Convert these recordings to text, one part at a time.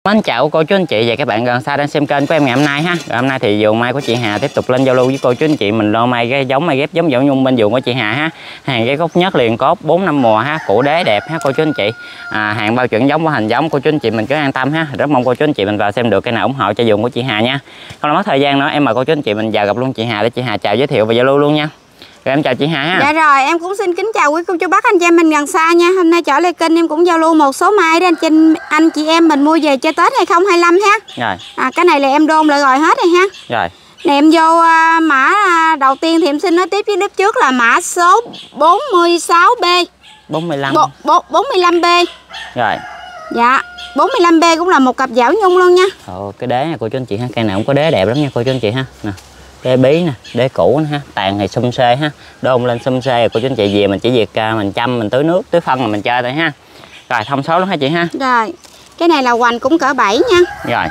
Mến chào cô chú anh chị và các bạn gần xa đang xem kênh của em ngày hôm nay ha. Rồi hôm nay thì vườn mai của chị Hà tiếp tục lên giao lưu với cô chú anh chị mình lo mai cái giống mai ghép giống Dảo Nhung bên vườn của chị Hà ha. Hàng cái gốc nhất liền cốt 4 năm mùa ha, củ đế đẹp ha cô chú anh chị. Hàng bao chuẩn giống của hình giống, cô chú anh chị mình cứ an tâm ha. Rất mong cô chú anh chị mình vào xem được cái nào ủng hộ cho vườn của chị Hà nha. Không mất thời gian nữa, em mời cô chú anh chị mình vào gặp luôn chị Hà để chị Hà chào giới thiệu và giao lưu luôn nha. Rồi em chào chị Hà ha. Dạ rồi, em cũng xin kính chào quý cô chú bác anh chị em mình gần xa nha. Hôm nay trở lại kênh em cũng giao lưu một số mai để anh chị em mình mua về cho Tết 2025 ha. Rồi. Cái này là em đôn lại rồi hết rồi ha. Rồi. Nè em vô mã đầu tiên thì em xin nói tiếp với lớp trước là mã số 46B. 45. 45B. Rồi. Dạ, 45B cũng là một cặp Dảo Nhung luôn nha. Cái đế này cô chú anh chị ha, cây nào cũng có đế đẹp lắm nha cô chú anh chị ha. Nè. Đế bí nè, đế cũ nè ha, tàn thì xum xê ha, đôn lên xum xê rồi cô chú anh chị về mình chỉ việc mình chăm, mình tưới nước, tưới phân là mình chơi thôi ha. Rồi thông số luôn hả chị ha. Rồi, cái này là hoành cũng cỡ 7 nha. Rồi.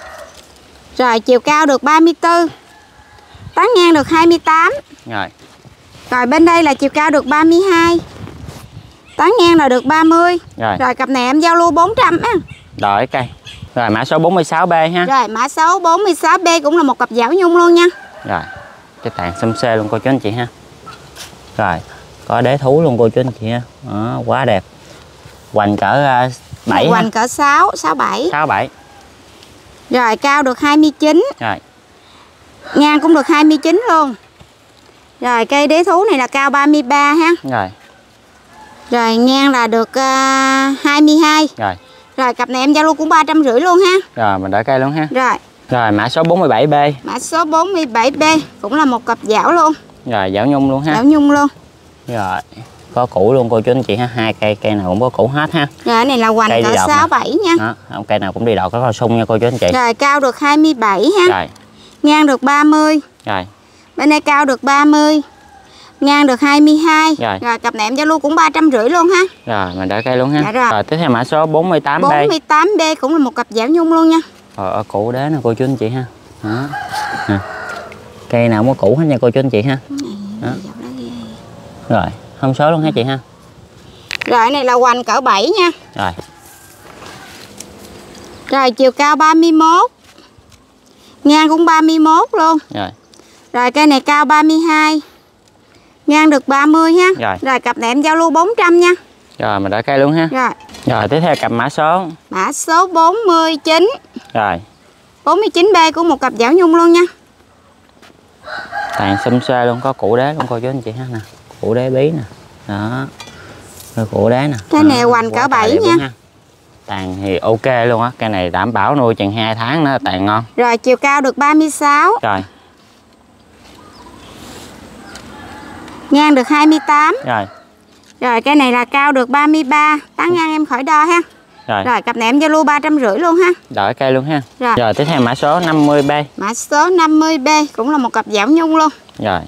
Rồi chiều cao được 34, tán ngang được 28. Rồi. Rồi bên đây là chiều cao được 32, tán ngang là được 30. Rồi cặp này em giao lưu 400 á. Rồi cây. Rồi mã số 46B ha. Rồi mã số 46B cũng là một cặp Dảo Nhung luôn nha. Rồi. Cái tàn xum xê luôn cô chú anh chị ha. Rồi, có đế thú luôn cô chú anh chị ha. Đó, quá đẹp. Hoành cỡ 7. Hoành cỡ 6, 67. 67. Rồi cao được 29. Rồi. Ngang cũng được 29 luôn. Rồi cây đế thú này là cao 33 ha. Rồi. Rồi ngang là được 22. Rồi. Rồi cặp này em giao lưu cũng 350 luôn ha. Rồi mình đợi cây luôn ha. Rồi. Rồi mã số 47B. Mã số 47B cũng là một cặp Dảo luôn. Rồi Dảo Nhung luôn ha. Dảo Nhung luôn. Rồi. Có củ luôn cô chú anh chị ha, hai cây nào cũng có củ hết ha. Rồi cái này là hoành cỡ 67 nha. Đó, cây nào cũng đi đọt có cao sung nha cô chú anh chị. Rồi cao được 27 ha. Rồi. Ngang được 30. Rồi. Bên đây cao được 30. Ngang được 22. Rồi cặp này em giao lưu cũng 350 luôn ha. Rồi mình đợi cây luôn ha. Dạ rồi. Tiếp theo mã số 48B. 48B cũng là một cặp Dảo Nhung luôn nha. Ở củ đế nè cô chú anh chị ha. Đó. Nè. Cây nào cũng có củ hết nha cô chú anh chị ha. Đó. Rồi, thông số luôn ha chị ha. Rồi cái này là hoành cỡ 7 nha. Rồi. Rồi chiều cao 31. Ngang cũng 31 luôn. Rồi. Rồi cây này cao 32. Ngang được 30 ha. Rồi cặp này em giao lưu 400 nha. Rồi mình đợi cây luôn ha. Rồi. Rồi tiếp theo cặp mã số. Mã số 49. Rồi. 49B của một cặp Dảo Nhung luôn nha. Tàn xum xê luôn, có củ đế luôn cô chú anh chị ha nè. Củ đế bí nè. Đó. Rồi củ đế nè. Cái này hoành cỡ 7 nha. Tàn thì ok luôn á, cây này đảm bảo nuôi chừng 2 tháng nữa tàn ngon. Rồi chiều cao được 36. Rồi. Ngang được 28. Rồi. Rồi cái này là cao được 33, tán ngang em khỏi đo ha. Rồi cặp này em giao lưu 350 luôn ha. Đợi cây luôn ha. Rồi tiếp theo mã số 50B. Mã số 50B cũng là một cặp Dảo Nhung luôn. Rồi.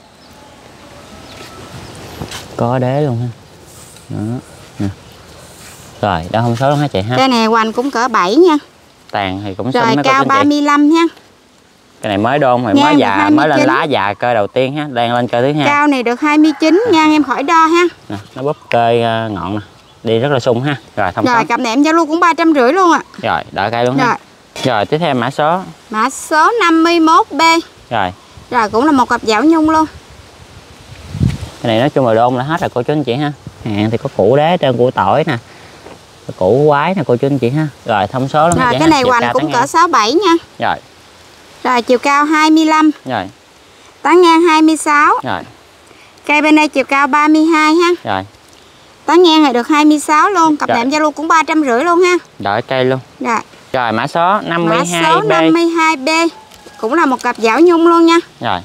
Có đế luôn ha. Đó. Nè. Rồi, đó thông số luôn hả chị ha. Cái này hoành cũng cỡ 7 nha. Tàn thì cũng rồi xinh. Rồi cao 35 nha. Cái này mới đôn rồi, mới già, mới lên lá già cơ đầu tiên ha, đang lên cơ thứ hai. Cao này được 29, ngang em khỏi đo ha. Nè, nó búp cây ngọn nè, đi rất là sung ha. Rồi thông số. Rồi cặp này em giao lưu cũng 350 luôn ạ. Rồi, đợi cây luôn ha. Rồi tiếp theo mã số. Mã số 51B. Rồi. Rồi cũng là một cặp Dảo Nhung luôn. Cái này nói chung là đôn là hết rồi cô chú anh chị ha. Hàng thì có củ đế trên, củ tỏi nè, củ quái nè cô chú anh chị ha. Rồi thông số luôn. Rồi cái này hoành cũng cỡ 67 nha. Rồi. Rồi chiều cao 25. Rồi. Tán ngang 26. Rồi. Cây bên đây chiều cao 32 ha. Rồi. Tán ngang này được 26 luôn. Cặp này em giao lưu cũng 350 luôn ha. Đợi cây luôn. Rồi. Rồi mã số 52B. Mã số 52B cũng là một cặp Dảo Nhung luôn nha. Rồi.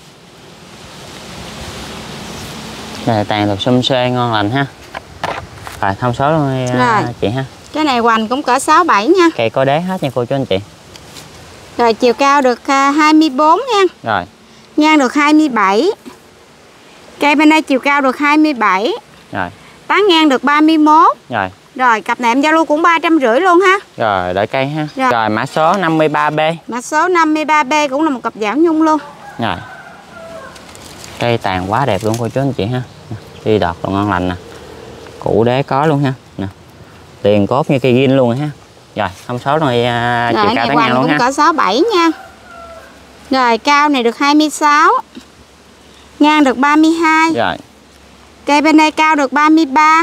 Đây tàn được xum xê ngon lành ha. Rồi thông số luôn chị ha. Cái này hoành cũng cỡ 67 nha. Cây có đế hết nha cô chú anh chị. Rồi chiều cao được 24 nha. Rồi. Ngang được 27. Cây bên đây chiều cao được 27. Rồi. Tán ngang được 31. Rồi. Rồi cặp này em giao lưu cũng 350 luôn ha. Rồi đợi cây ha. Rồi mã số 53B. Mã số 53B cũng là một cặp Dảo Nhung luôn. Rồi. Cây tàn quá đẹp luôn cô chú anh chị ha. Đi đọt còn ngon lành nè. Củ đế có luôn ha. Nè. Tiền cốt như cây gin luôn ha. Rồi, thông số rồi chiều Rồi cao này tán ngang hoành luôn cũng ha. cỡ 67 nha. Rồi cao này được 26. Ngang được 32. Rồi. Cây bên đây cao được 33.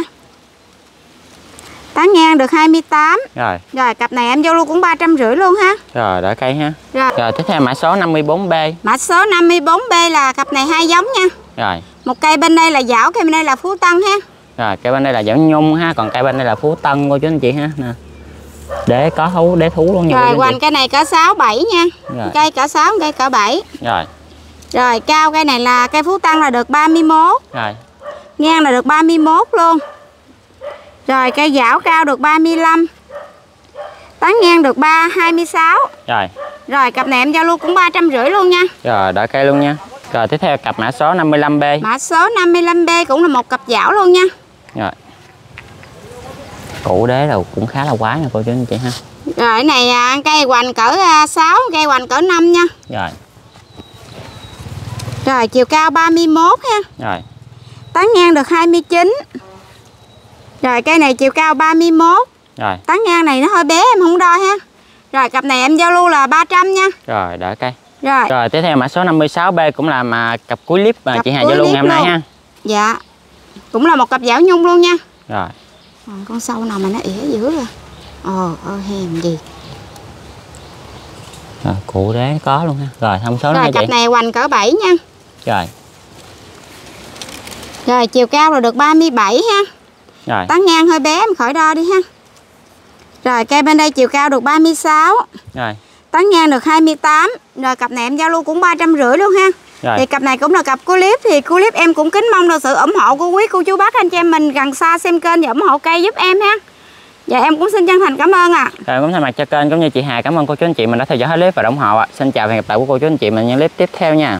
Tán ngang được 28. Rồi. Rồi cặp này em giao lưu cũng 350 luôn ha. Rồi, đỡ cây ha. Rồi tiếp theo mã số 54B. mã số 54B là cặp này 2 giống nha. Rồi. Một cây bên đây là Giảo, cây bên đây là Phú Tân ha. Rồi, cây bên đây là Giảo Nhung ha, còn cây bên đây là Phú Tân cô chú anh chị ha. Nè. Để có thú, để thú luôn nha. Rồi hoành cây này cỡ 6 7 nha. Rồi. Cây cỡ 6, cây cỡ 7. Rồi. Rồi cao cây này là cây Phú Tân là được 31. Rồi. Ngang là được 31 luôn. Rồi cây Giảo cao được 35. Tán ngang được 26. Rồi. Rồi cặp này em giao lưu cũng 350 luôn nha. Rồi, đỡ cây luôn nha. Rồi tiếp theo cặp mã số 55B. Mã số 55B cũng là một cặp Giảo luôn nha. Rồi. Củ đế đầu cũng khá là quái nha cô chú anh chị ha. Rồi cái này cây hoành cỡ 6, cây hoành cỡ 5 nha. Rồi. Rồi chiều cao 31 ha. Rồi. Tán ngang được 29. Rồi cây này chiều cao 31. Rồi. Tán ngang này nó hơi bé em không đo ha. Rồi cặp này em giao lưu là 300 nha. Rồi, đỡ cây. Rồi. Rồi tiếp theo mã số 56B cũng là cặp cuối clip mà Cặp chị Hà cuối giao lưu clip ngày hôm nay luôn. ha. Dạ. Cũng là một cặp Giảo Nhung luôn nha. Rồi. Con sâu nào mà nó ỉa dữ rồi. Hèn gì. Rồi, cụ đế có luôn ha. Rồi, thông số Rồi đó cặp chị. này hoành cỡ 7 nha. Rồi. Rồi chiều cao là được 37 ha. Rồi. Tán ngang hơi bé em khỏi đo đi ha. Rồi cây bên đây chiều cao được 36. Rồi. Tán ngang được 28. Rồi cặp này em giao lưu cũng 350 luôn ha. Rồi. Thì cặp này cũng là cặp của clip. Thì của clip em cũng kính mong được sự ủng hộ của quý cô chú bác anh chị em mình gần xa xem kênh và ủng hộ cây giúp em ha. Dạ em cũng xin chân thành cảm ơn ạ. Rồi cũng thay mặt cho kênh cũng như chị Hà cảm ơn cô chú anh chị mình đã theo dõi hết clip và ủng hộ ạ. Xin chào và hẹn gặp lại của cô chú anh chị mình những clip tiếp theo nha.